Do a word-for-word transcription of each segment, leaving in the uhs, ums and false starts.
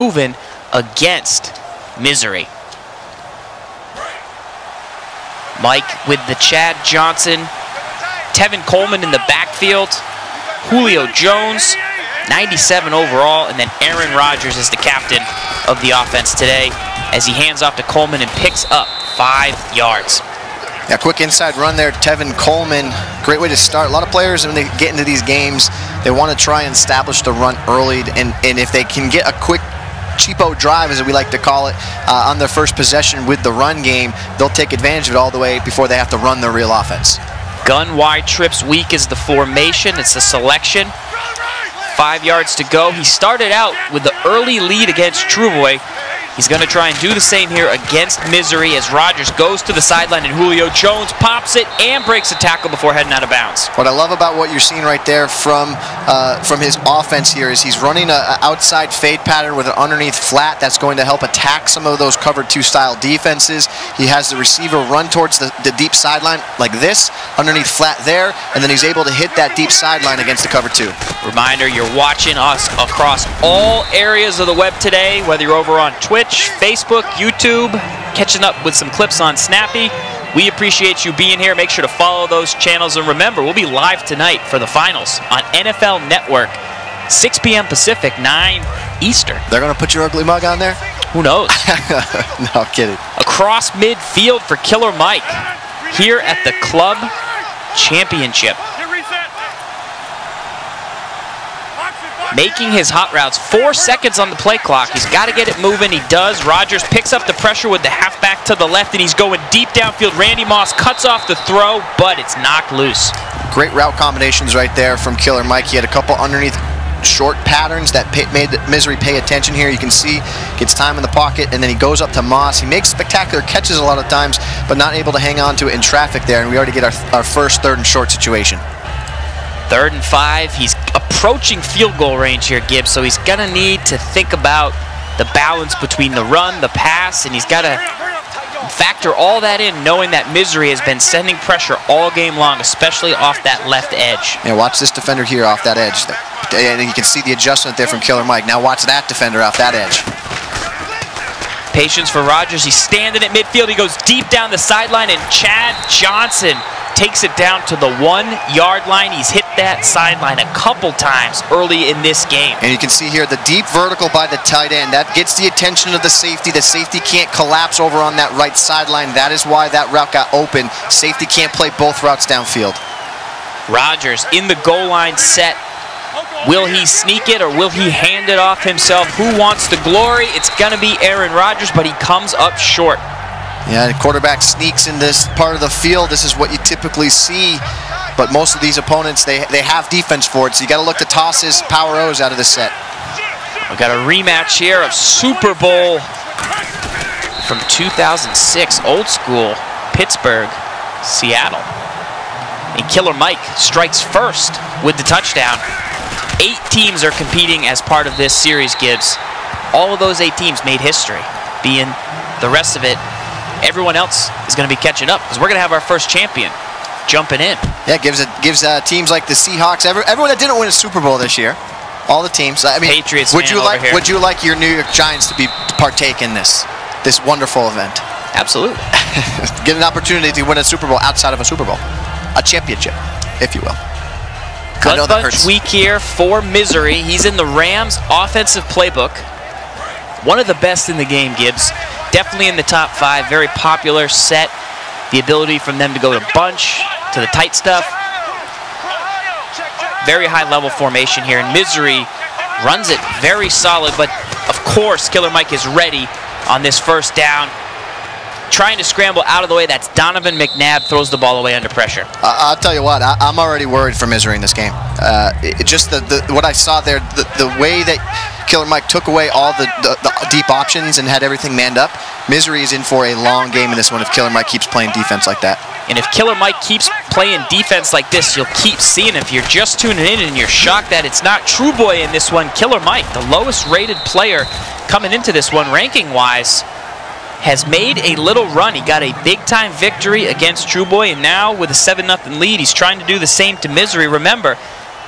moving against Misery. Mike with the Chad Johnson, Tevin Coleman in the backfield, Julio Jones, ninety-seven overall, and then Aaron Rodgers is the captain of the offense today as he hands off to Coleman and picks up five yards. Yeah, quick inside run there, Tevin Coleman. Great way to start. A lot of players, when they get into these games, they want to try and establish the run early, and, and if they can get a quick cheapo drive, as we like to call it, uh, on their first possession with the run game, they'll take advantage of it all the way before they have to run their real offense. Gun wide trips weak is the formation. It's the selection. Five yards to go. He started out with the early lead against Truboy. He's going to try and do the same here against Misery as Rodgers goes to the sideline and Julio Jones pops it and breaks a tackle before heading out of bounds. What I love about what you're seeing right there from uh, from his offense here is he's running an outside fade pattern with an underneath flat that's going to help attack some of those cover two style defenses. He has the receiver run towards the, the deep sideline like this, underneath flat there, and then he's able to hit that deep sideline against the cover two. Reminder, you're watching us across all areas of the web today, whether you're over on Twitch, Facebook, YouTube, catching up with some clips on Snappy. We appreciate you being here. Make sure to follow those channels. And remember, we'll be live tonight for the finals on N F L Network, six p m Pacific, nine Eastern. They're going to put your ugly mug on there? Who knows? No, I'm kidding. Across midfield for Killer Mike here at the Club Championship. Making his hot routes. Four seconds on the play clock. He's got to get it moving. He does. Rodgers picks up the pressure with the halfback to the left, and he's going deep downfield. Randy Moss cuts off the throw, but it's knocked loose. Great route combinations right there from Killer Mike. He had a couple underneath short patterns that pay, made Misery pay attention here. You can see gets time in the pocket, and then he goes up to Moss. He makes spectacular catches a lot of times, but not able to hang on to it in traffic there, and we already get our, our first third and short situation. Third and five. He's approaching field goal range here, Gibbs, so he's going to need to think about the balance between the run, the pass, and he's got to factor all that in, knowing that Misery has been sending pressure all game long, especially off that left edge. Yeah, watch this defender here off that edge. And you can see the adjustment there from Killer Mike. Now watch that defender off that edge. Patience for Rodgers. He's standing at midfield. He goes deep down the sideline, and Chad Johnson takes it down to the one-yard line. He's hit that sideline a couple times early in this game. And you can see here the deep vertical by the tight end. That gets the attention of the safety. The safety can't collapse over on that right sideline. That is why that route got open. Safety can't play both routes downfield. Rodgers in the goal line set. Will he sneak it or will he hand it off himself? Who wants the glory? It's going to be Aaron Rodgers, but he comes up short. Yeah, the quarterback sneaks in this part of the field. This is what you typically see, but most of these opponents, they, they have defense for it, so you got to look to toss his power O's out of the set. We've got a rematch here of Super Bowl from two thousand six, old school, Pittsburgh, Seattle. And Killer Mike strikes first with the touchdown. Eight teams are competing as part of this series, Gibbs. All of those eight teams made history, being the rest of it. Everyone else is going to be catching up because we're going to have our first champion jumping in. Yeah, gives it gives uh, teams like the Seahawks, every, everyone that didn't win a Super Bowl this year, all the teams. I mean, Patriots. Would you like here. Would you like your New York Giants to be to partake in this this wonderful event? Absolutely. Get an opportunity to win a Super Bowl outside of a Super Bowl, a championship, if you will. Gun bunch week here for Misery. He's in the Rams offensive playbook. One of the best in the game, Gibbs. Definitely in the top five, very popular set. The ability from them to go to bunch, to the tight stuff. Very high level formation here, and Misery runs it very solid, but of course Killer Mike is ready on this first down. Trying to scramble out of the way, that's Donovan McNabb, throws the ball away under pressure. Uh, I'll tell you what, I, I'm already worried for Misery in this game. Uh, it, just the, the what I saw there, the, the way that Killer Mike took away all the, the, the deep options and had everything manned up. Misery is in for a long game in this one if Killer Mike keeps playing defense like that. And if Killer Mike keeps playing defense like this, you'll keep seeing it. If you're just tuning in and you're shocked that it's not Truboy in this one, Killer Mike, the lowest rated player coming into this one ranking-wise, has made a little run. He got a big-time victory against Truboy, and now with a seven nothing lead, he's trying to do the same to Misery. Remember,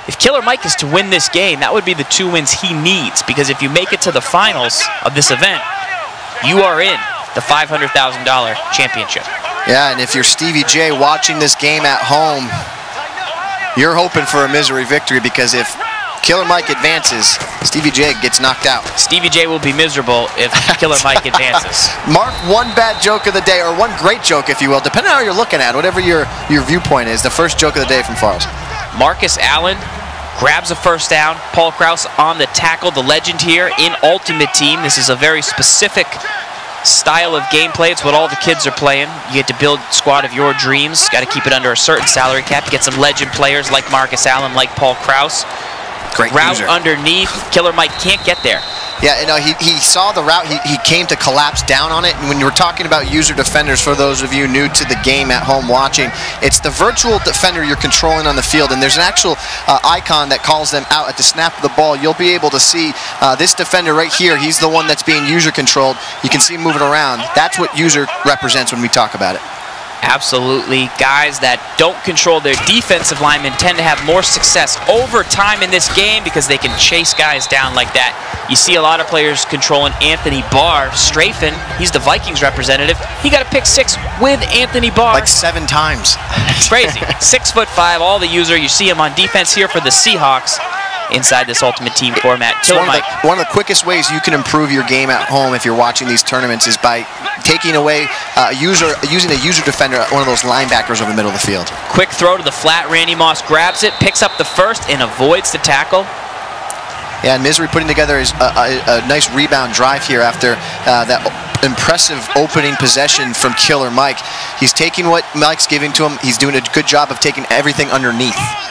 If Killer Mike is to win this game, that would be the two wins he needs, because if you make it to the finals of this event, you are in the five hundred thousand dollar championship. Yeah, and if you're Stevie J watching this game at home, you're hoping for a misery victory, because if Killer Mike advances, Stevie J gets knocked out. Stevie J will be miserable if Killer Mike advances. Mark one bad joke of the day, or one great joke, if you will, depending on how you're looking at it, whatever your, your viewpoint is. The first joke of the day from Farles. Marcus Allen grabs a first down. Paul Krause on the tackle, the legend here in Ultimate Team. This is a very specific style of gameplay. It's what all the kids are playing. You get to build a squad of your dreams. Got to keep it under a certain salary cap. You get some legend players like Marcus Allen, like Paul Krause. Great route user. Underneath. Killer Mike can't get there. Yeah, you know, he, he saw the route. He, he came to collapse down on it. And when you were talking about user defenders, for those of you new to the game at home watching, it's the virtual defender you're controlling on the field. And there's an actual uh, icon that calls them out at the snap of the ball. You'll be able to see uh, this defender right here. He's the one that's being user controlled. You can see him moving around. That's what user represents when we talk about it. Absolutely. Guys that don't control their defensive linemen tend to have more success over time in this game because they can chase guys down like that. You see a lot of players controlling Anthony Barr strafing. He's the Vikings representative. He got a pick six with Anthony Barr. Like seven times. Crazy. Six foot five, all the user. You see him on defense here for the Seahawks inside this Ultimate Team format. One of, the, one of the quickest ways you can improve your game at home if you're watching these tournaments is by taking away uh, user, using a user defender, one of those linebackers over the middle of the field. Quick throw to the flat. Randy Moss grabs it, picks up the first, and avoids the tackle. Yeah, and Misery putting together his, uh, a, a nice rebound drive here after uh, that impressive opening possession from Killer Mike. He's taking what Mike's giving to him. He's doing a good job of taking everything underneath.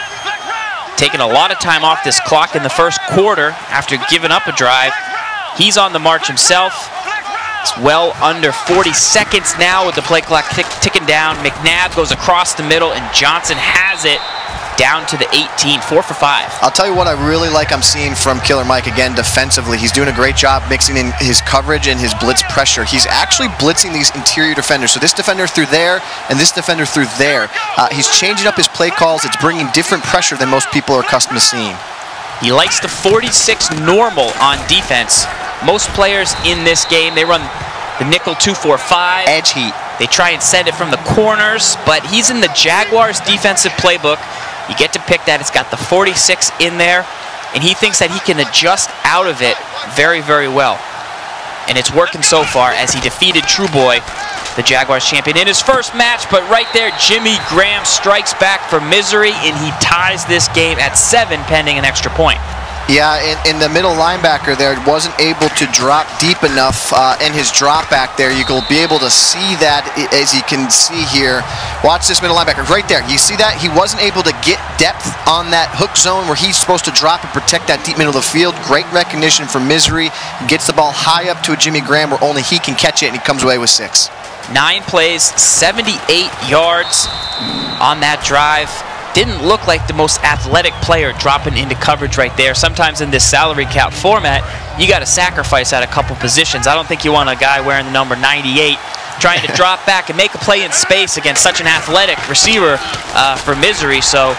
Taking a lot of time off this clock in the first quarter after giving up a drive. He's on the march himself. It's well under forty seconds now with the play clock tick, ticking down. McNabb goes across the middle, and Johnson has it down to the eighteen, four for five. I'll tell you what I really like I'm seeing from Killer Mike again defensively. He's doing a great job mixing in his coverage and his blitz pressure. He's actually blitzing these interior defenders. So this defender through there and this defender through there. Uh, he's changing up his play calls. It's bringing different pressure than most people are accustomed to seeing. He likes the forty-six normal on defense. Most players in this game, they run the nickel two four five. Edge heat. They try and send it from the corners, but he's in the Jaguars defensive playbook. You get to pick that. It's got the forty-six in there, and he thinks that he can adjust out of it very, very well. And it's working so far as he defeated True Boy, the Jaguars champion, in his first match. But right there, Jimmy Graham strikes back for Misery, and he ties this game at seven, pending an extra point. Yeah, in, in the middle linebacker there wasn't able to drop deep enough uh, in his drop back there. You will be able to see that, as you can see here. Watch this middle linebacker right there. You see that? He wasn't able to get depth on that hook zone where he's supposed to drop and protect that deep middle of the field. Great recognition from Misery. He gets the ball high up to a Jimmy Graham where only he can catch it, and he comes away with six. Nine plays, seventy-eight yards on that drive. Didn't look like the most athletic player dropping into coverage right there. Sometimes in this salary cap format, you got to sacrifice at a couple positions. I don't think you want a guy wearing the number ninety-eight trying to drop back and make a play in space against such an athletic receiver uh, for Misery. So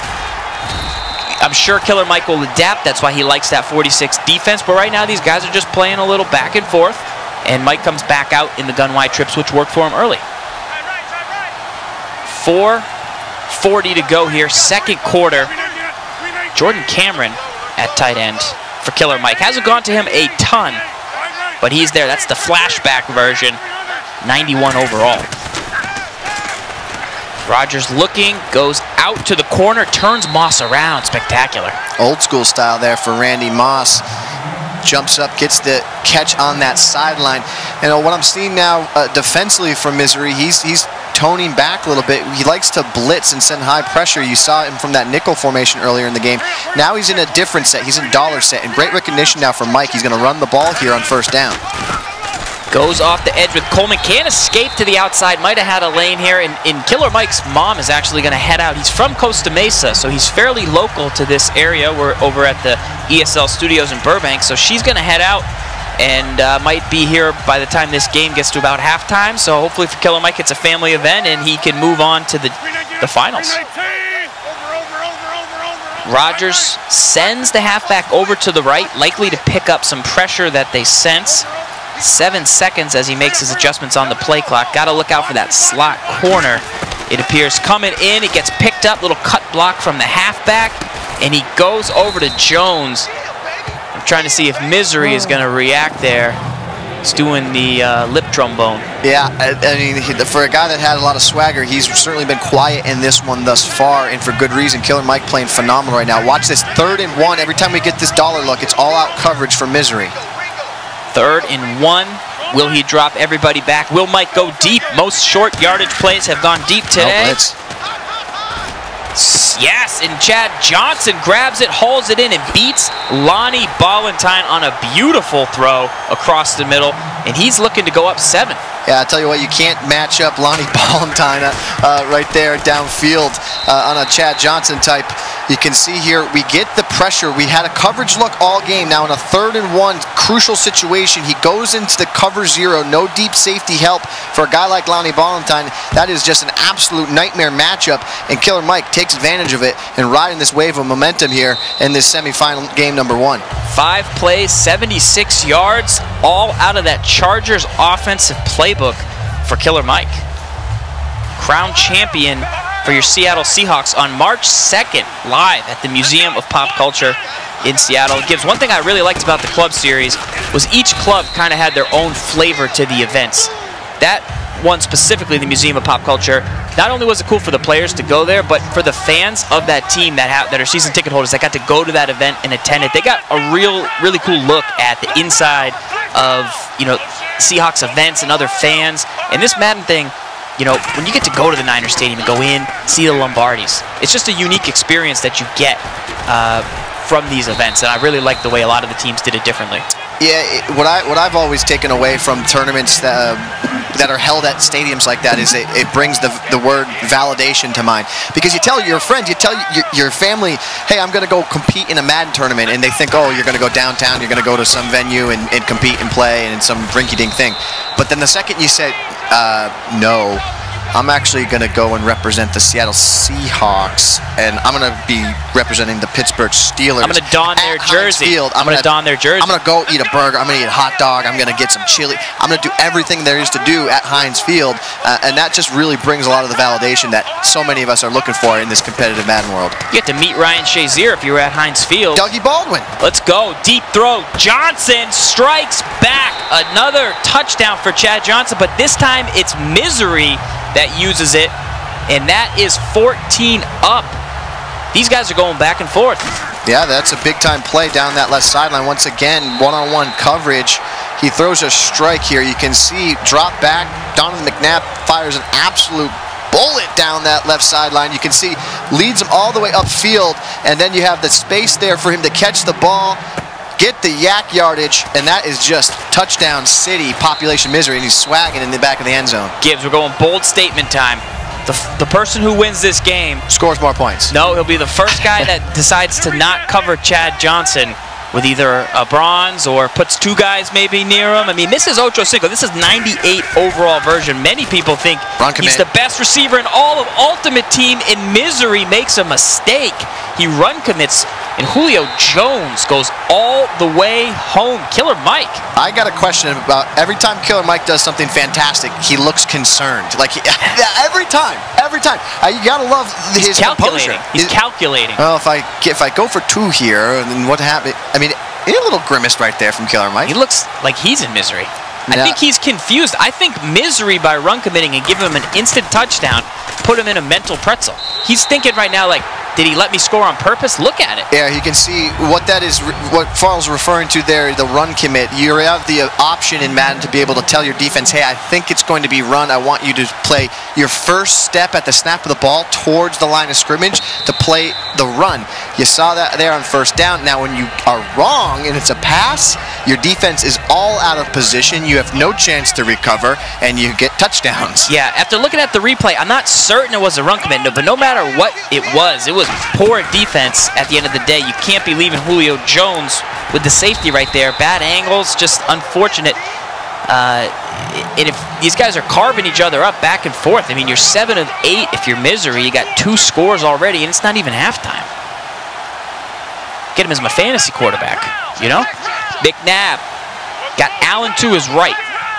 I'm sure Killer Mike will adapt. That's why he likes that forty-six defense. But right now, these guys are just playing a little back and forth. And Mike comes back out in the gun wide trips, which worked for him early. Four forty to go here, second quarter. Jordan Cameron at tight end for Killer Mike. Hasn't gone to him a ton, but he's there. That's the flashback version, ninety-one overall. Rogers looking, goes out to the corner, turns Moss around. Spectacular. Old school style there for Randy Moss. Jumps up, gets the catch on that sideline. And uh, what I'm seeing now uh, defensively from Misery, he's he's toning back a little bit. He likes to blitz and send high pressure. You saw him from that nickel formation earlier in the game. Now he's in a different set. He's in dollar set. And great recognition now from Mike. He's going to run the ball here on first down. Goes off the edge with Coleman. Can't escape to the outside. Might have had a lane here. And, and Killer Mike's mom is actually going to head out. He's from Costa Mesa, so he's fairly local to this area. We're over at the E S L Studios in Burbank. So she's going to head out and uh, might be here by the time this game gets to about halftime. So hopefully for Killer Mike, it's a family event and he can move on to the, the finals. Rogers sends the halfback over to the right, likely to pick up some pressure that they sense. Seven seconds as he makes his adjustments on the play clock. Got to look out for that slot corner. It appears coming in. It gets picked up. Little cut block from the halfback. And he goes over to Jones. I'm trying to see if Misery is going to react there. He's doing the uh, lip trombone. Yeah, I, I mean, he, for a guy that had a lot of swagger, he's certainly been quiet in this one thus far, and for good reason. Killer Mike playing phenomenal right now. Watch this, third and one. Every time we get this dollar look, it's all-out coverage for Misery. Third and one. Will he drop everybody back? Will Mike go deep? Most short yardage plays have gone deep today. No blitz. Yes, and Chad Johnson grabs it, hauls it in, and beats Lonnie Ballentine on a beautiful throw across the middle, and he's looking to go up seven. Yeah, I tell you what, you can't match up Lonnie Ballentine uh, right there downfield uh, on a Chad Johnson type. You can see here, we get the pressure. We had a coverage look all game. Now in a third and one crucial situation, he goes into the cover zero, no deep safety help for a guy like Lonnie Ballentine. That is just an absolute nightmare matchup, and Killer Mike takes advantage of it and riding this wave of momentum here in this semifinal game number one. Five plays, seventy-six yards, all out of that Chargers offensive playbook for Killer Mike. Crown champion for your Seattle Seahawks on March second, live at the Museum of Pop Culture in Seattle. Gibbs, one thing I really liked about the club series was each club kind of had their own flavor to the events. That one specifically, the Museum of Pop Culture, not only was it cool for the players to go there, but for the fans of that team that have that are season ticket holders that got to go to that event and attend it, they got a real, really cool look at the inside of, you know, Seahawks events and other fans. And this Madden thing, you know, when you get to go to the Niners Stadium and go in, see the Lombardis, it's just a unique experience that you get uh, from these events, and I really like the way a lot of the teams did it differently. Yeah, it, what I what I've always taken away from tournaments that, uh, that are held at stadiums like that is it, it brings the the word validation to mind, because you tell your friends, you tell your, your family, hey, I'm going to go compete in a Madden tournament, and they think, oh, you're going to go downtown, you're going to go to some venue and, and compete and play and some rinky-dink thing. But then the second you said, uh, no, I'm actually going to go and represent the Seattle Seahawks, and I'm going to be representing the Pittsburgh Steelers. I'm going to don their jersey. Field. I'm, I'm going to don their jersey. I'm going to go eat a burger. I'm going to eat a hot dog. I'm going to get some chili. I'm going to do everything there is to do at Heinz Field, uh, and that just really brings a lot of the validation that so many of us are looking for in this competitive Madden world. You get to meet Ryan Shazier if you were at Heinz Field. Dougie Baldwin. Let's go. Deep throw. Johnson strikes back. Another touchdown for Chad Johnson, but this time it's Misery that uses it, and that is fourteen up. These guys are going back and forth. Yeah, that's a big-time play down that left sideline. Once again, one-on-one coverage. He throws a strike here. You can see drop back. Donovan McNabb fires an absolute bullet down that left sideline. You can see leads him all the way upfield, and then you have the space there for him to catch the ball, get the yak yardage, and that is just touchdown city, population Misery, and he's swagging in the back of the end zone. Gibbs, we're going bold statement time. The, the person who wins this game scores more points. No, he'll be the first guy that decides to not cover Chad Johnson with either a bronze or puts two guys maybe near him. I mean, this is Ocho Cinco. This is ninety-eight overall version. Many people think Run he's commit. the best receiver in all of Ultimate Team, and Misery makes a mistake. He run commits, and Julio Jones goes all the way home. Killer Mike. I got a question about every time Killer Mike does something fantastic, he looks concerned. Like he, every time, every time. Uh, you gotta love He's his calculating. composure. He's It, calculating. well, if I if I go for two here, then what happened? I mean, a little grimace right there from Killer Mike. He looks like he's in Misery. I Yeah. think he's confused. I think Misery, by run committing and giving him an instant touchdown, put him in a mental pretzel. He's thinking right now, like, did he let me score on purpose? Look at it. Yeah, you can see what that is, what Farl's referring to there, the run commit. You have the option in Madden to be able to tell your defense, hey, I think it's going to be run. I want you to play your first step at the snap of the ball towards the line of scrimmage to play the run. You saw that there on first down. Now, when you are wrong and it's a pass, your defense is all out of position. You have no chance to recover, and you get touchdowns. Yeah, after looking at the replay, I'm not certain it was a run commit, but no matter what it was, it was poor defense at the end of the day. You can't be leaving Julio Jones with the safety right there. Bad angles, just unfortunate. Uh, and if these guys are carving each other up back and forth, I mean, you're seven of eight if you're Misery. You got two scores already, and it's not even halftime. get him as my fantasy quarterback, you know? McNabb got Allen to his right.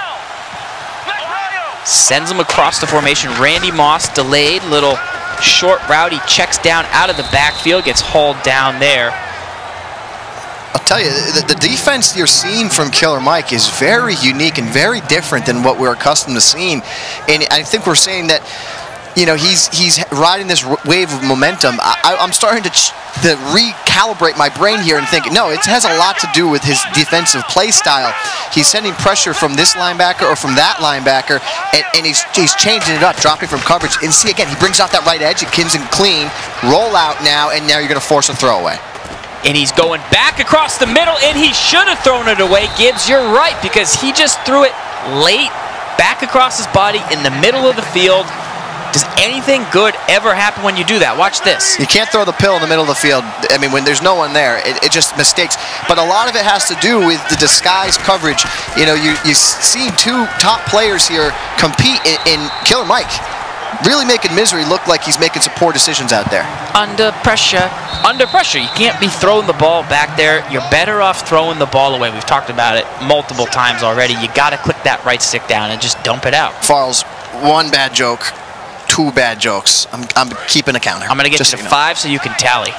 Sends him across the formation. Randy Moss delayed, little short route. He checks down out of the backfield, gets hauled down there. I'll tell you, the, the defense you're seeing from Killer Mike is very unique and very different than what we're accustomed to seeing. And I think we're saying that, you know, he's he's riding this wave of momentum. I, I'm starting to, ch to recalibrate my brain here and think, no, it has a lot to do with his defensive play style. He's sending pressure from this linebacker or from that linebacker, and, and he's, he's changing it up, dropping from coverage. And see, again, he brings out that right edge. It comes in clean, roll out now, and now you're going to force a throwaway. And he's going back across the middle, and he should have thrown it away. Gibbs, you're right, because he just threw it late, back across his body in the middle of the field. Does anything good ever happen when you do that? Watch this. You can't throw the pill in the middle of the field. I mean, when there's no one there, it, it just mistakes. But a lot of it has to do with the disguise coverage. You know, you, you see two top players here compete in, in Killer Mike, really making Misery look like he's making some poor decisions out there. Under pressure. Under pressure. You can't be throwing the ball back there. You're better off throwing the ball away. We've talked about it multiple times already. You got to click that right stick down and just dump it out. Farles, one bad joke. Two bad jokes. I'm, I'm keeping a counter. I'm going to get Just you to so you know. five so you can tally.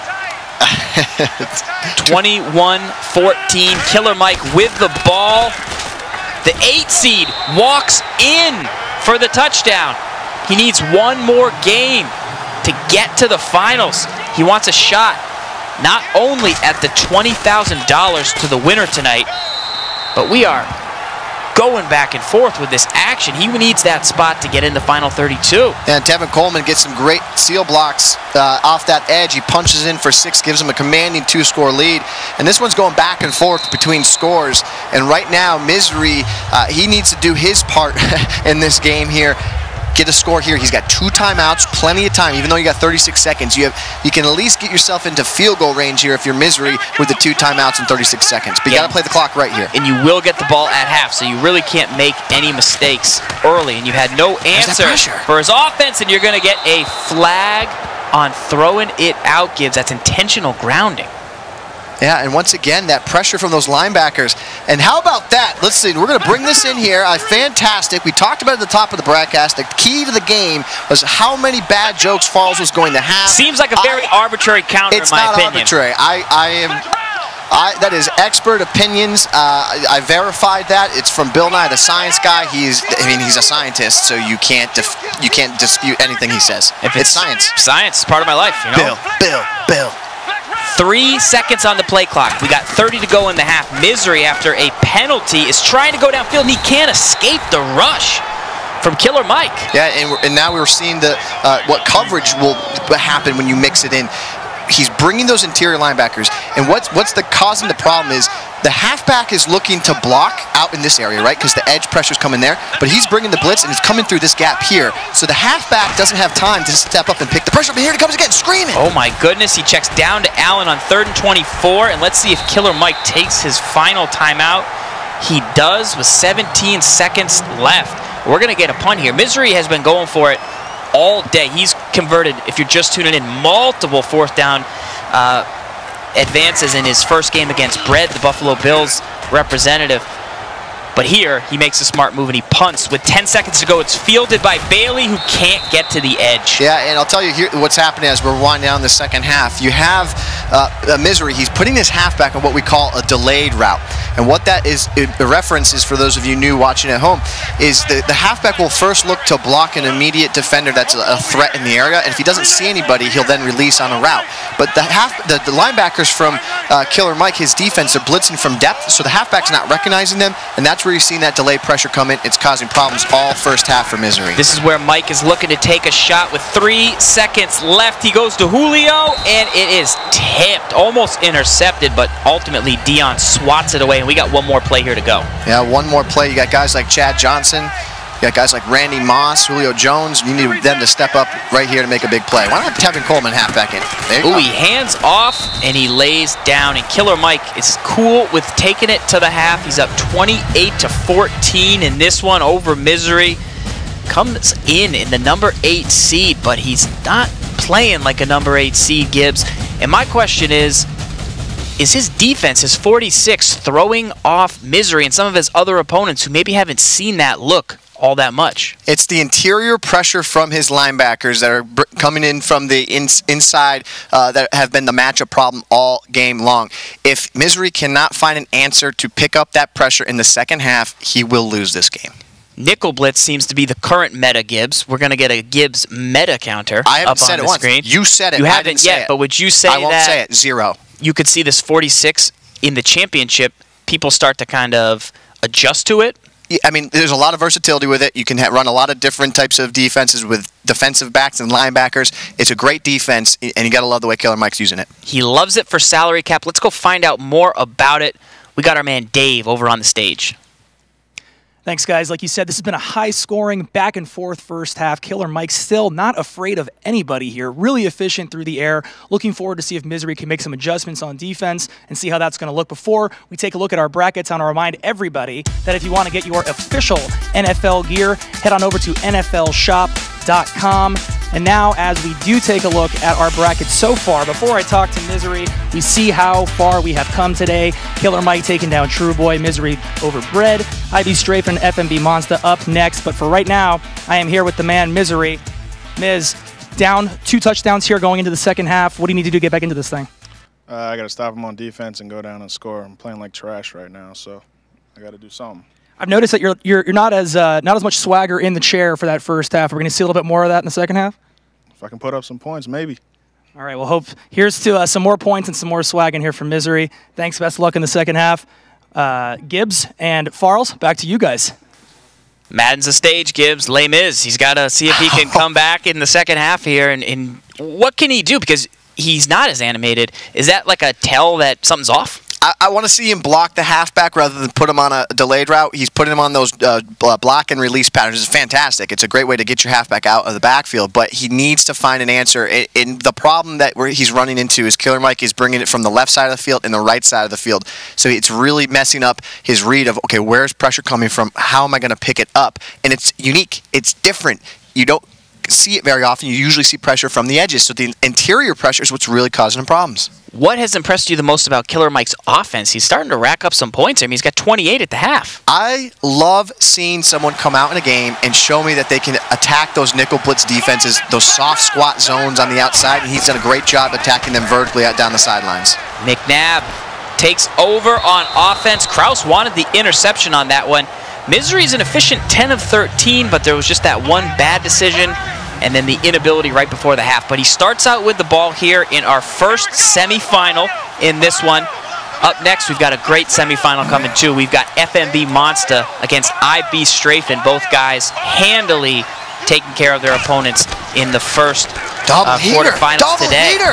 twenty-one fourteen. Killer Mike with the ball. The eight seed walks in for the touchdown. He needs one more game to get to the finals. He wants a shot not only at the twenty thousand dollars to the winner tonight, but we are going back and forth with this action. He needs that spot to get in the final thirty-two. And Tevin Coleman gets some great seal blocks uh, off that edge. He punches in for six, gives him a commanding two-score lead. And this one's going back and forth between scores. And right now, Misery, uh, he needs to do his part in this game here. Get a score here. He's got two timeouts, plenty of time. Even though you got thirty-six seconds, you have you can at least get yourself into field goal range here if you're Misery with the two timeouts and thirty-six seconds. But you yeah. got to play the clock right here. And you will get the ball at half, so you really can't make any mistakes early. And you had no answer for his offense, and you're going to get a flag on throwing it out, Gibbs. That's intentional grounding. Yeah, and once again, that pressure from those linebackers. And how about that? Let's see, we're going to bring this in here. Uh, fantastic. We talked about it at the top of the broadcast. The key to the game was how many bad jokes Farles was going to have. Seems like a very I, arbitrary counter, in my opinion. It's not arbitrary. I, I am... I, that is expert opinions. Uh, I, I verified that. It's from Bill Nye, the science guy. He's, I mean, he's a scientist, so you can't, dif you can't dispute anything he says. If it's, it's science. Science is part of my life, you know? Bill, Bill, Bill. Three seconds on the play clock. We got thirty to go in the half. Misery, after a penalty, is trying to go downfield, and he can't escape the rush from Killer Mike. Yeah, and, we're, and now we're seeing the uh, what coverage will happen when you mix it in. He's bringing those interior linebackers, and what's what's the causing the problem is the halfback is looking to block out in this area, right? Because the edge pressure's coming there, but he's bringing the blitz and it's coming through this gap here. So the halfback doesn't have time to step up and pick the pressure. But here it comes again, screaming. Oh my goodness! He checks down to Allen on third and twenty-four, and let's see if Killer Mike takes his final timeout. He does with seventeen seconds left. We're gonna get a punt here. Misery has been going for it all day. He's converted, if you're just tuning in, multiple fourth down uh, advances in his first game against Brett, the Buffalo Bills representative. But here, he makes a smart move and he punts. With ten seconds to go, it's fielded by Bailey, who can't get to the edge. Yeah, and I'll tell you here what's happening as we're winding down the second half. You have uh, Misery. He's putting his halfback on what we call a delayed route. And what that is, the reference is for those of you new watching at home, is the, the halfback will first look to block an immediate defender that's a, a threat in the area, and if he doesn't see anybody, he'll then release on a route. But the half, the, the linebackers from uh, Killer Mike, his defense, are blitzing from depth, so the halfback's not recognizing them, and that's where you're seeing that delayed pressure come in. It's causing problems all first half for Misery. This is where Mike is looking to take a shot with three seconds left. He goes to Julio, and it is tipped, almost intercepted, but ultimately Dion swats it away, and we got one more play here to go. Yeah, one more play. You got guys like Chad Johnson. You got guys like Randy Moss, Julio Jones. You need them to step up right here to make a big play. Why not Tevin Coleman half back in? Ooh, he hands off, and he lays down. And Killer Mike is cool with taking it to the half. He's up twenty-eight to fourteen in this one over Misery. Comes in in the number eight seed, but he's not playing like a number eight seed, Gibbs. And my question is, is his defense, his forty-six, throwing off Misery and some of his other opponents who maybe haven't seen that look all that much. It's the interior pressure from his linebackers that are br coming in from the ins inside uh, that have been the matchup problem all game long. If Misery cannot find an answer to pick up that pressure in the second half, he will lose this game. Nickel blitz seems to be the current meta Gibbs. We're going to get a Gibbs meta counter I haven't up said on it the once. screen. You said it. You I haven't didn't say yet, it. but would you say I won't that say it. Zero. You could see this forty-six in the championship, people start to kind of adjust to it? Yeah, I mean, there's a lot of versatility with it. You can ha run a lot of different types of defenses with defensive backs and linebackers. It's a great defense, and you got to love the way Killer Mike's using it. He loves it for salary cap. Let's go find out more about it. We got our man Dave over on the stage. Thanks, guys. Like you said, this has been a high-scoring, back-and-forth first half. Killer Mike still not afraid of anybody here. Really efficient through the air. Looking forward to see if Misery can make some adjustments on defense and see how that's going to look. Before we take a look at our brackets, I want to remind everybody that if you want to get your official N F L gear, head on over to N F L shop dot com. And now, as we do take a look at our brackets so far, before I talk to Misery, we see how far we have come today. Killer Mike taking down True Boy, Misery over Bread, I B Strafe and F M B Monster up next. But for right now, I am here with the man Misery. Miz, down two touchdowns here going into the second half. What do you need to do to get back into this thing? Uh, I got to stop him on defense and go down and score. I'm playing like trash right now, so I got to do something. I've noticed that you're you're, you're not as uh, not as much swagger in the chair for that first half. We're going to see a little bit more of that in the second half. If I can put up some points, maybe. All right. Well, hope here's to uh, some more points and some more swag in here from Misery. Thanks. Best of luck in the second half. Uh, Gibbs and Farles, back to you guys. Madden's the stage, Gibbs. Les Mis. He's got to see if he can come back in the second half here. And, and what can he do? Because he's not as animated. Is that like a tell that something's off? I, I want to see him block the halfback rather than put him on a delayed route. He's putting him on those uh, block and release patterns. It's fantastic. It's a great way to get your halfback out of the backfield, but he needs to find an answer. And the problem that we're, he's running into is Killer Mike is bringing it from the left side of the field and the right side of the field. So it's really messing up his read of, okay, where's pressure coming from? How am I going to pick it up? And it's unique. It's different. You don't see it very often. You usually see pressure from the edges. So the interior pressure is what's really causing him problems. What has impressed you the most about Killer Mike's offense? He's starting to rack up some points. I mean, he's got twenty-eight at the half. I love seeing someone come out in a game and show me that they can attack those nickel blitz defenses, those soft squat zones on the outside, and he's done a great job attacking them vertically out down the sidelines. McNabb takes over on offense. Kraus wanted the interception on that one. Misery's an efficient ten of thirteen, but there was just that one bad decision and then the inability right before the half. But he starts out with the ball here in our first semifinal in this one. Up next, we've got a great semifinal coming too. We've got F M B Monster against I B Strafe, and both guys handily taking care of their opponents in the first Double uh, heater. quarterfinals Double today. Heater.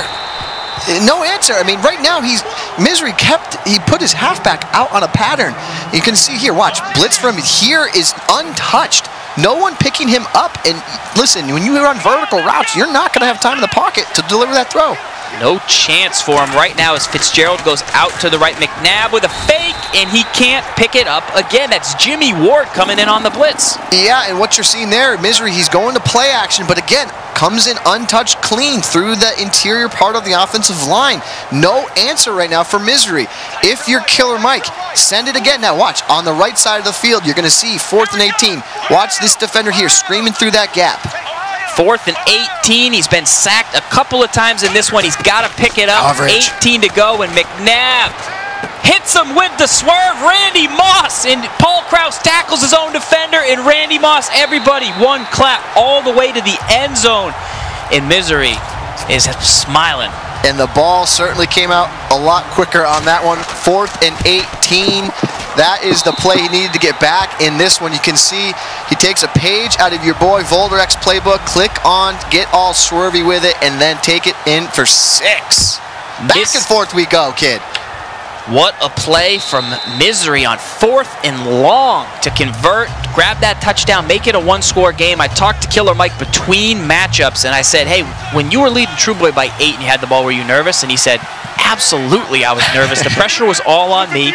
No answer. I mean, right now, he's Misery kept, he put his halfback out on a pattern. You can see here, watch, blitz from here is untouched. No one picking him up. And listen, when you run vertical routes, you're not going to have time in the pocket to deliver that throw. No chance for him right now as Fitzgerald goes out to the right. McNabb with a fake, and he can't pick it up again. That's Jimmy Ward coming in on the blitz. Yeah, and what you're seeing there, Misery, he's going to play action, but again, comes in untouched clean through the interior part of the offensive line. No answer right now for Misery. If you're Killer Mike, send it again. Now watch, on the right side of the field, you're going to see fourth and eighteen. Watch this defender here screaming through that gap. Fourth and eighteen. He's been sacked a couple of times in this one. He's got to pick it up. Coverage. eighteen to go, and McNabb hits him with the swerve. Randy Moss, and Paul Kraus tackles his own defender, and Randy Moss, everybody, one clap all the way to the end zone. And Misery is smiling. And the ball certainly came out a lot quicker on that one. Fourth and eighteen. That is the play he needed to get back. In this one, you can see he takes a page out of your boy Volderek's playbook, click on, get all swervy with it, and then take it in for six. Back This- and forth we go, kid. What a play from Misery on fourth and long to convert, grab that touchdown, make it a one-score game. I talked to Killer Mike between matchups, and I said, hey, when you were leading True Boy by eight and you had the ball, were you nervous? And he said, absolutely, I was nervous. The pressure was all on me.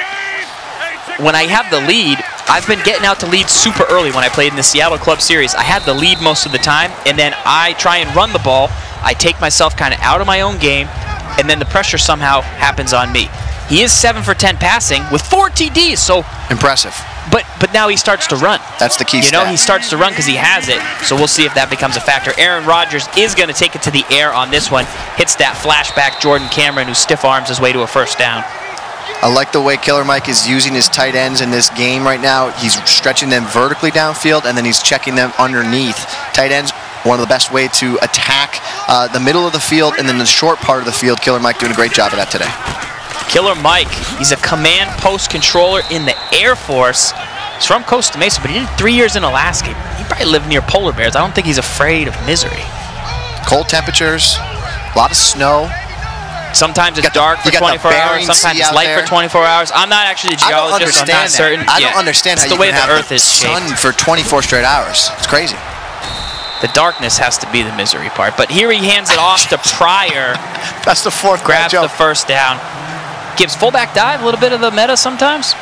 When I have the lead, I've been getting out to lead super early when I played in the Seattle Club Series. I had the lead most of the time, and then I try and run the ball. I take myself kind of out of my own game, and then the pressure somehow happens on me. He is seven for ten passing with four T Ds, so impressive. But but now he starts to run. That's the key You stat. know, he starts to run because he has it, so we'll see if that becomes a factor. Aaron Rodgers is going to take it to the air on this one. Hits that flashback Jordan Cameron, who stiff arms his way to a first down. I like the way Killer Mike is using his tight ends in this game right now. He's stretching them vertically downfield, and then he's checking them underneath. Tight ends, one of the best way to attack uh, the middle of the field and then the short part of the field. Killer Mike doing a great job of that today. Killer Mike, he's a command post controller in the Air Force. He's from Costa Mesa, but he did three years in Alaska. He probably lived near polar bears. I don't think he's afraid of misery. Cold temperatures, a lot of snow. Sometimes it's the, dark for twenty-four hours. Sometimes it's light for twenty-four hours. I'm not actually a geologist. I'm not certain. I don't yeah. understand it's how the you way can the have Earth the is sun shaped. for twenty-four straight hours. It's crazy. The darkness has to be the misery part. But here he hands it off to Pryor. That's the fourth grabs the first down. Gives fullback dive, a little bit of the meta sometimes.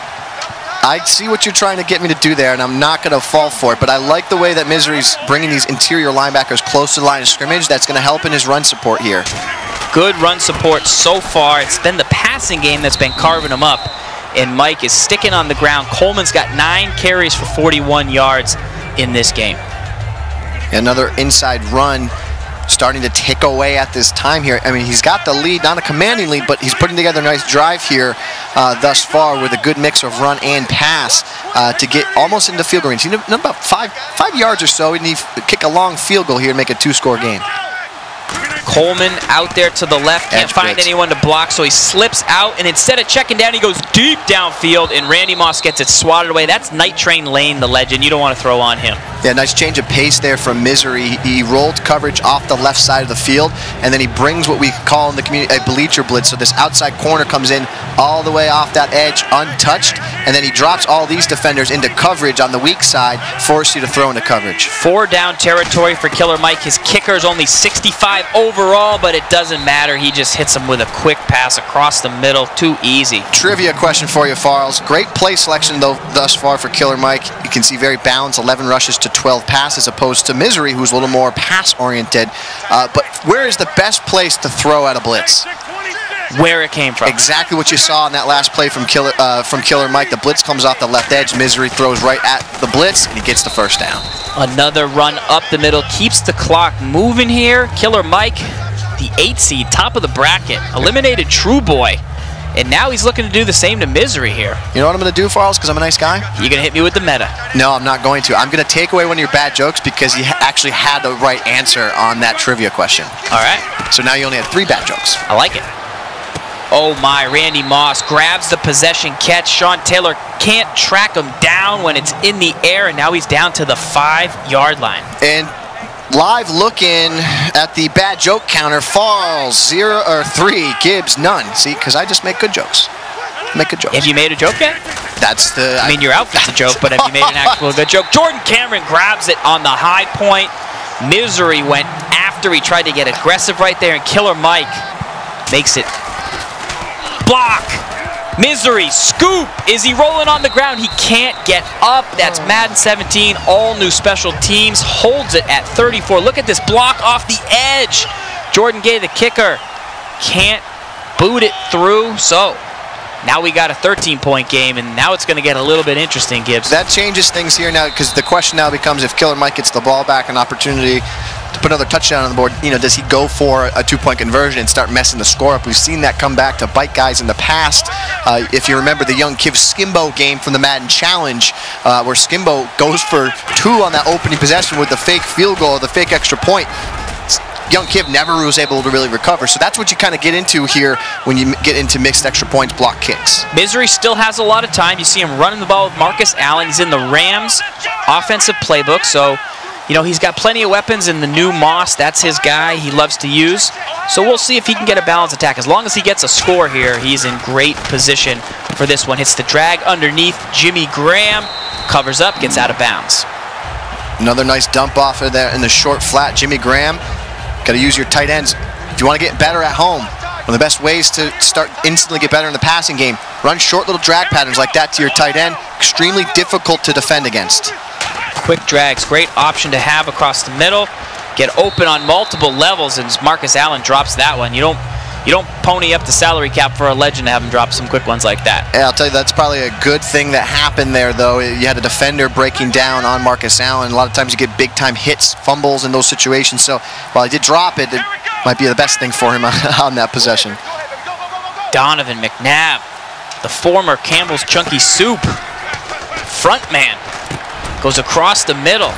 I see what you're trying to get me to do there, and I'm not going to fall for it, but I like the way that Misery's bringing these interior linebackers close to the line of scrimmage. That's going to help in his run support here. Good run support so far. It's been the passing game that's been carving him up, and Mike is sticking on the ground. Coleman's got nine carries for forty-one yards in this game. Another inside run starting to tick away at this time here. I mean, he's got the lead, not a commanding lead, but he's putting together a nice drive here uh, thus far with a good mix of run and pass uh, to get almost into field goal range. You know, about five five yards or so, and he kick a long field goal here and make a two-score game. Coleman out there to the left, can't Edge find blitz. anyone to block, so he slips out, and instead of checking down, he goes deep downfield, and Randy Moss gets it swatted away. That's Night Train Lane, the legend. You don't want to throw on him. Yeah, nice change of pace there from Misery. He rolled coverage off the left side of the field, and then he brings what we call in the community a bleacher blitz. So this outside corner comes in all the way off that edge untouched, and then he drops all these defenders into coverage on the weak side, force you to throw into coverage. Four down territory for Killer Mike. His kicker is only sixty-five overall, but it doesn't matter. He just hits him with a quick pass across the middle. Too easy. Trivia question for you, Farles. Great play selection, though, thus far for Killer Mike. You can see very balanced, eleven rushes to twelve passes, opposed to Misery, who's a little more pass-oriented. Uh, but where is the best place to throw at a blitz? Where it came from. Exactly what you saw in that last play from Killer uh, from Killer Mike. The blitz comes off the left edge. Misery throws right at the blitz, and he gets the first down. Another run up the middle. Keeps the clock moving here. Killer Mike, the eight seed, top of the bracket, eliminated True Boy. And now he's looking to do the same to Misery here. You know what I'm going to do, Farles, because I'm a nice guy? You're going to hit me with the meta. No, I'm not going to. I'm going to take away one of your bad jokes because you ha actually had the right answer on that trivia question. All right. So now you only had three bad jokes. I like it. Oh my, Randy Moss grabs the possession catch. Sean Taylor can't track him down when it's in the air, and now he's down to the five-yard line. And live looking at the bad joke counter, Falls, zero or three, Gibbs, none. See, because I just make good jokes. Make good jokes. Have you made a joke yet? That's the... I mean, your outfit's a joke, but have you made an actual good joke? Jordan Cameron grabs it on the high point. Misery went after. He tried to get aggressive right there, and Killer Mike makes it block. Misery, scoop. Is he rolling on the ground? He can't get up. That's Madden seventeen. All new special teams. Holds it at thirty-four. Look at this block off the edge. Jordan Gay, the kicker, can't boot it through. So now we got a thirteen-point game, and now it's going to get a little bit interesting, Gibbs. That changes things here now, because the question now becomes, if Killer Mike gets the ball back, an opportunity to put another touchdown on the board, you know, does he go for a two-point conversion and start messing the score up? We've seen that come back to bite guys in the past. Uh, if you remember the young Kiv Skimbo game from the Madden Challenge, uh, where Skimbo goes for two on that opening possession with the fake field goal, the fake extra point. Young Kiv never was able to really recover. So that's what you kind of get into here when you get into mixed extra points, block kicks. Misery still has a lot of time. You see him running the ball with Marcus Allen. He's in the Rams offensive playbook, so you know, he's got plenty of weapons in the new Moss. That's his guy he loves to use. So we'll see if he can get a balanced attack. As long as he gets a score here, he's in great position for this one. Hits the drag underneath. Jimmy Graham covers up, gets out of bounds. Another nice dump off of there in the short flat. Jimmy Graham, got to use your tight ends. If you want to get better at home, one of the best ways to start instantly get better in the passing game, run short little drag patterns like that to your tight end. Extremely difficult to defend against. Quick drags, great option to have across the middle. Get open on multiple levels, and Marcus Allen drops that one. You don't, you you don't pony up the salary cap for a legend to have him drop some quick ones like that. Yeah, I'll tell you, that's probably a good thing that happened there, though. You had a defender breaking down on Marcus Allen. A lot of times you get big-time hits, fumbles in those situations. So while he did drop it, it might be the best thing for him on that possession. Donovan McNabb, the former Campbell's Chunky Soup front man, goes across the middle.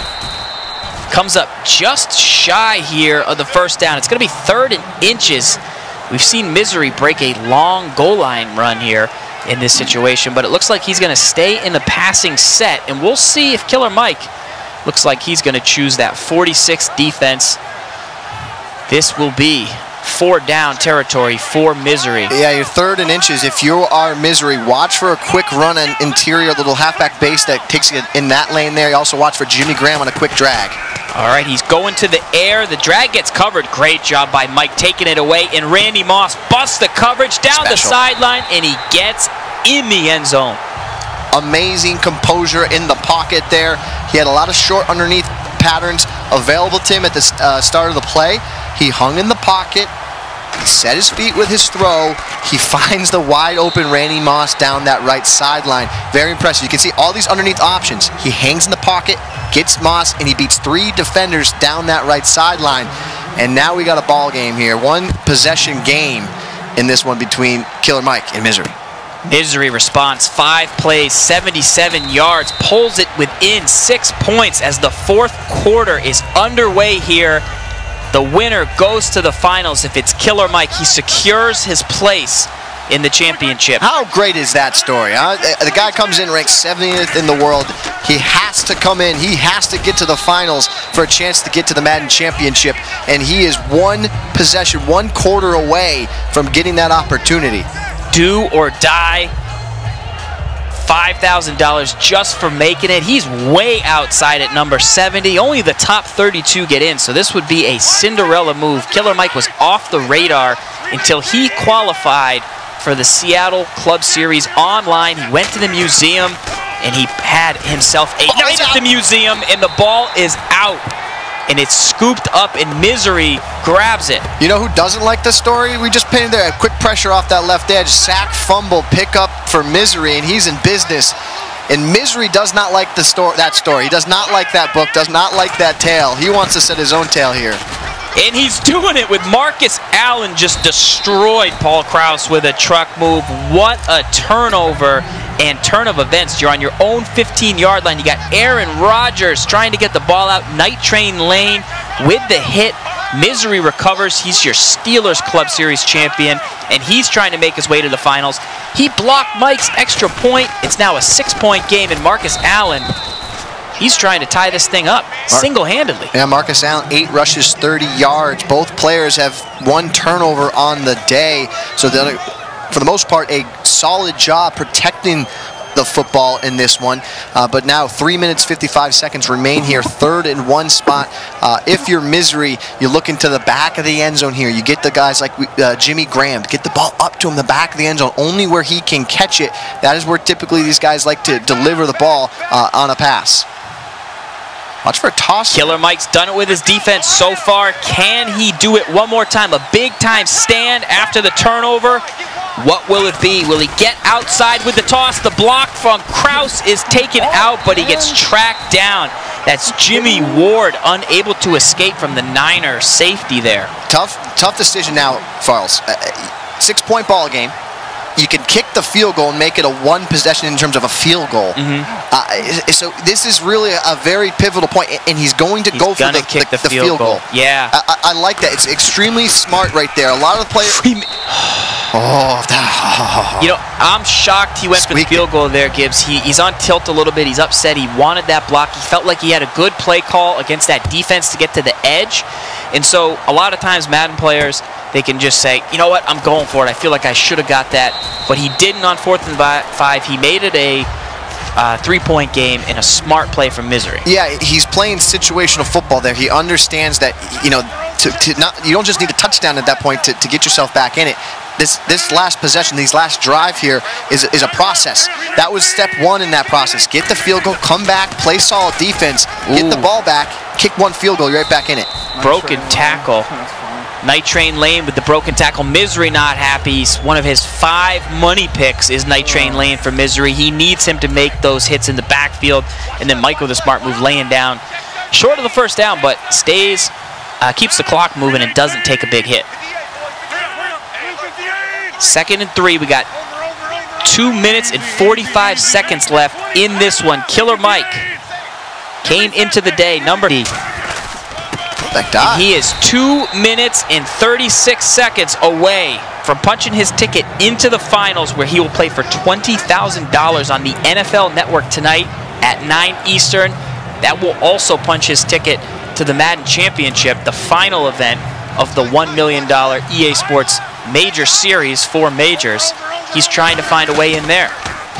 Comes up just shy here of the first down. It's going to be third and inches. We've seen Misery break a long goal line run here in this situation, but it looks like he's going to stay in the passing set, and we'll see if Killer Mike looks like he's going to choose that forty-six defense. This will be four down territory for Misery. Yeah, you're third and inches. If you are Misery, watch for a quick run on interior, little halfback base that takes you in that lane there. You also watch for Jimmy Graham on a quick drag. All right, he's going to the air. The drag gets covered. Great job by Mike taking it away. And Randy Moss busts the coverage down Special. the sideline, and he gets in the end zone. Amazing composure in the pocket there. He had a lot of short underneath patterns available to him at the uh, start of the play. He hung in the pocket. He set his feet with his throw. He finds the wide open Randy Moss down that right sideline. Very impressive. You can see all these underneath options. He hangs in the pocket, gets Moss, and he beats three defenders down that right sideline. And now we got a ball game here. One possession game in this one between Killer Mike and Misery. Misery responds, five plays, seventy-seven yards, pulls it within six points as the fourth quarter is underway here. The winner goes to the finals. If it's Killer Mike, he secures his place in the championship. How great is that story, huh? The guy comes in ranked seventieth in the world. He has to come in. He has to get to the finals for a chance to get to the Madden Championship, and he is one possession, one quarter away from getting that opportunity. Do or die. five thousand dollars just for making it. He's way outside at number seventy. Only the top thirty-two get in, so this would be a Cinderella move. Killer Mike was off the radar until he qualified for the Seattle Club Series online. He went to the museum, and he had himself a night at the museum, and the ball is out. And it's scooped up, and Misery grabs it. You know who doesn't like this story? We just painted there. A quick pressure off that left edge. Sack, fumble, pick up for Misery, and he's in business. And Misery does not like the story, that story. He does not like that book, does not like that tale. He wants to set his own tale here. And he's doing it with Marcus Allen just destroyed Paul Krause with a truck move. What a turnover and turn of events. You're on your own fifteen-yard line. You got Aaron Rodgers trying to get the ball out. Night Train Lane with the hit. Misery recovers. He's your Steelers Club Series champion, and he's trying to make his way to the finals. He blocked Mike's extra point. It's now a six-point game, and Marcus Allen, he's trying to tie this thing up single-handedly. Yeah, Marcus Allen, eight rushes, thirty yards. Both players have one turnover on the day. So for the most part, a solid job protecting the football in this one. Uh, but now three minutes, fifty-five seconds remain here. Third and one spot. Uh, if you're Misery, you look into the back of the end zone here. You get the guys like uh, Jimmy Graham. Get the ball up to him, the back of the end zone, only where he can catch it. That is where typically these guys like to deliver the ball uh, on a pass. Watch for a toss. Killer Mike's done it with his defense so far. Can he do it one more time? A big-time stand after the turnover. What will it be? Will he get outside with the toss? The block from Krause is taken out, but he gets tracked down. That's Jimmy Ward, unable to escape from the Niner safety there. Tough, tough decision now, Farles. Uh, six-point ball game. You can kick the field goal and make it a one possession in terms of a field goal. Mm-hmm. uh, so this is really a very pivotal point, and he's going to he's go for the, kick the, the, the field, field goal. goal. Yeah. I, I like that. It's extremely smart right there. A lot of the players... Oh, that, oh. You know, I'm shocked he went Squeak for the field goal there, Gibbs. He, he's on tilt a little bit. He's upset. He wanted that block. He felt like he had a good play call against that defense to get to the edge. And so a lot of times Madden players, they can just say, you know what, I'm going for it. I feel like I should have got that. But he didn't on fourth and five. He made it a uh, three-point game and a smart play from Misery. Yeah, he's playing situational football there. He understands that, you know, to, to not, you don't just need a touchdown at that point to, to get yourself back in it. This this last possession, these last drive here is, is a process. That was step one in that process. Get the field goal, come back, play solid defense, get Ooh. the ball back, kick one field goal, you're right back in it. Broken tackle. Night Train Lane with the broken tackle. Misery not happy. He's one of his five money picks is Night Train Lane for Misery. He needs him to make those hits in the backfield. And then Mike with a smart move laying down. Short of the first down, but stays, uh, keeps the clock moving and doesn't take a big hit. Second and three. We got two minutes and forty-five seconds left in this one. Killer Mike came into the day, number D. And he is two minutes and thirty-six seconds away from punching his ticket into the finals, where he will play for twenty thousand dollars on the N F L Network tonight at nine Eastern. That will also punch his ticket to the Madden Championship, the final event of the one million dollar E A Sports Major Series for Majors. He's trying to find a way in there.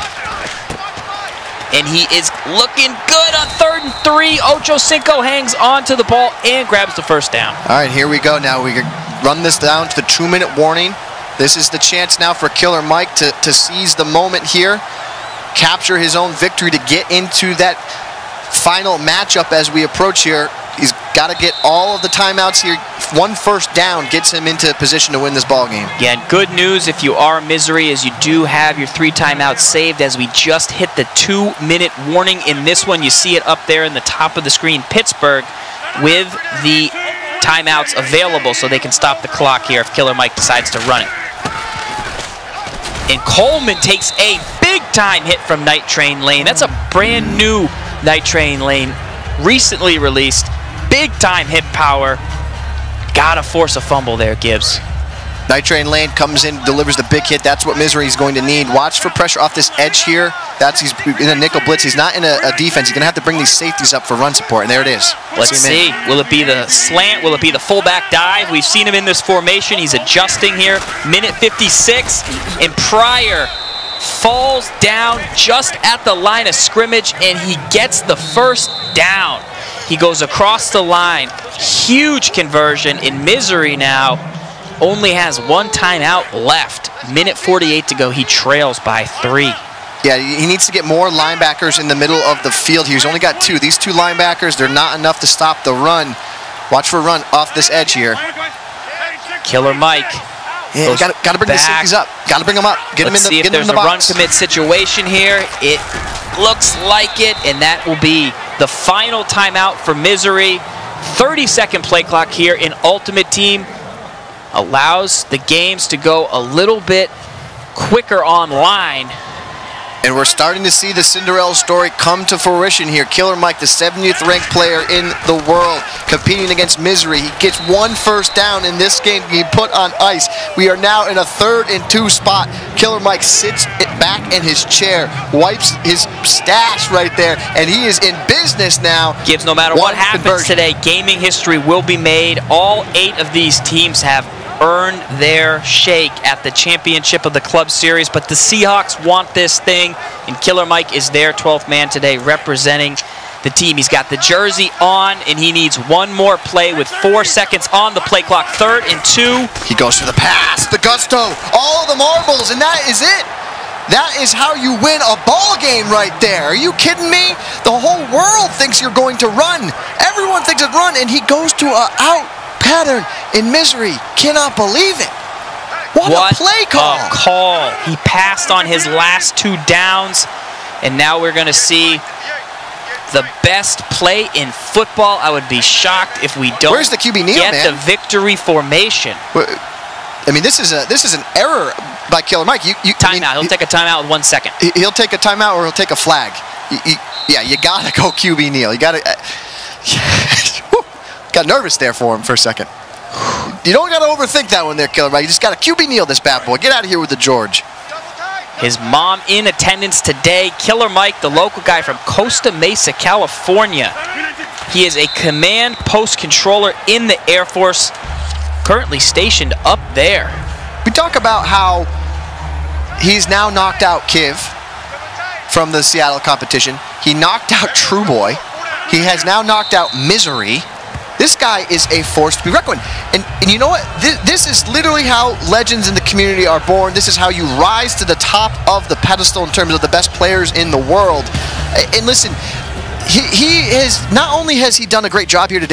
And he is looking good on third and three. Ocho Cinco hangs on to the ball and grabs the first down. All right, here we go now. We run this down to the two-minute warning. This is the chance now for Killer Mike to, to seize the moment here, capture his own victory to get into that final matchup as we approach here. He's got to get all of the timeouts here. One first down gets him into position to win this ball game. Yeah, and good news if you are Misery is you do have your three timeouts saved, as we just hit the two-minute warning in this one. You see it up there in the top of the screen. Pittsburgh with the timeouts available so they can stop the clock here if Killer Mike decides to run it. And Coleman takes a big-time hit from Night Train Lane. That's a brand new Night Train Lane, recently released. Big-time hit power. Gotta force a fumble there, Gibbs. Night Train Lane comes in, delivers the big hit. That's what Misery is going to need. Watch for pressure off this edge here. That's he's in a nickel blitz. He's not in a, a defense. He's going to have to bring these safeties up for run support, and there it is. Let's see. Will it be the slant? Will it be the fullback dive? We've seen him in this formation. He's adjusting here. Minute fifty-six, and Pryor falls down just at the line of scrimmage, and he gets the first down. He goes across the line. Huge conversion, in Misery now only has one timeout left. Minute forty-eight to go. He trails by three. Yeah, he needs to get more linebackers in the middle of the field. He's only got two. These two linebackers, they're not enough to stop the run. Watch for a run off this edge here. Killer Mike. Yeah, got to bring back. the safeties up. Got to bring them up. Get Let's them in the, see if get there's them in the a box. run commit situation here. It looks like it, and that will be the final timeout for Misery. thirty second play clock here in Ultimate Team. Allows the games to go a little bit quicker online. And we're starting to see the Cinderella story come to fruition here. Killer Mike, the seventieth ranked player in the world, competing against Misery. He gets one first down in this game. He put on ice. We are now in a third and two spot. Killer Mike sits back in his chair, wipes his stash right there, and he is in business now. Gibbs, no matter what happens today, gaming history will be made. All eight of these teams have earned their shake at the championship of the Club Series, but the Seahawks want this thing, and Killer Mike is their twelfth man today representing the team. He's got the jersey on, and he needs one more play with four seconds on the play clock. Third and two. He goes for the pass, the gusto, all of the marbles, and that is it. That is how you win a ball game right there. Are you kidding me? The whole world thinks you're going to run. Everyone thinks it's run, and he goes to a out pattern in Misery. Cannot believe it. What, what a play call. a call. He passed on his last two downs, and now we're going to see the best play in football. I would be shocked if we don't Where's the Q B kneel, get man? the victory formation. I mean, this is a this is an error by Killer Mike. You, you Timeout. I mean, he'll he, take a timeout with one second. He'll take a timeout or he'll take a flag. He, he, yeah, you gotta go Q B kneel. You gotta. Uh, got nervous there for him for a second. You don't gotta overthink that one there, Killer Mike. You just gotta Q B kneel this bad boy. Get out of here with the George. His mom in attendance today. Killer Mike, the local guy from Costa Mesa, California. He is a command post controller in the Air Force, currently stationed up there. We talk about how he's now knocked out Kiv from the Seattle competition. He knocked out True Boy. He has now knocked out Misery. This guy is a force to be reckoned with. And, and you know what? This, this is literally how legends in the community are born. This is how you rise to the top of the pedestal in terms of the best players in the world. And listen, he, he is, not only has he done a great job here today,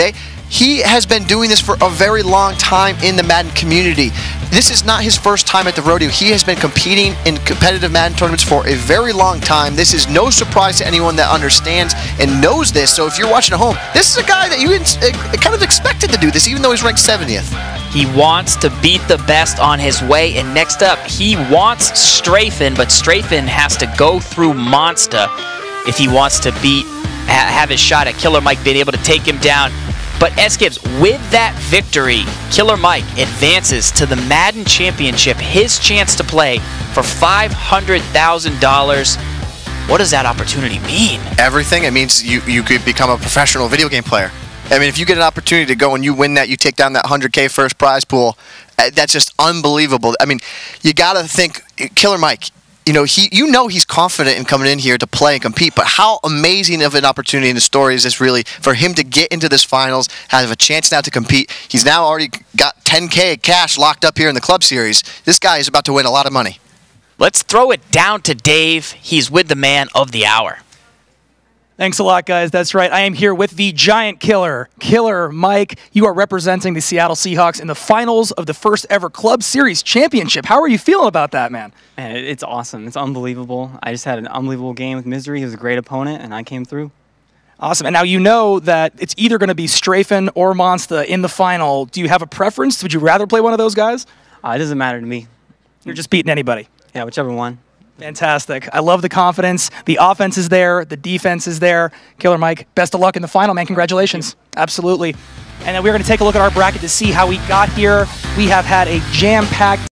he has been doing this for a very long time in the Madden community. This is not his first time at the rodeo. He has been competing in competitive Madden tournaments for a very long time. This is no surprise to anyone that understands and knows this. So if you're watching at home, this is a guy that you kind of expected to do this, even though he's ranked seventieth. He wants to beat the best on his way. And next up, he wants Strafen, but Strafen has to go through Monster if he wants to beat, ha have his shot at Killer Mike being able to take him down. But S-Gibbs, with that victory, Killer Mike advances to the Madden Championship, his chance to play for five hundred thousand dollars. What does that opportunity mean? Everything. It means you, you could become a professional video game player. I mean, if you get an opportunity to go and you win that, you take down that one hundred K first prize pool, that's just unbelievable. I mean, you got to think, Killer Mike, you know, he, you know he's confident in coming in here to play and compete, but how amazing of an opportunity in the story is this really for him to get into this finals, have a chance now to compete. He's now already got ten K cash locked up here in the Club Series. This guy is about to win a lot of money. Let's throw it down to Dave. He's with the man of the hour. Thanks a lot, guys. That's right. I am here with the Giant Killer, Killer Mike. You are representing the Seattle Seahawks in the finals of the first ever Club Series Championship. How are you feeling about that, man? Man, it's awesome. It's unbelievable. I just had an unbelievable game with Misery. He was a great opponent, and I came through. Awesome. And now you know that it's either going to be Strafen or Monster in the final. Do you have a preference? Would you rather play one of those guys? Uh, it doesn't matter to me. You're just beating anybody. Yeah, whichever one. Fantastic. I love the confidence. The offense is there. The defense is there. Killer Mike, best of luck in the final, man. Congratulations. Absolutely. And then we're going to take a look at our bracket to see how we got here. We have had a jam-packed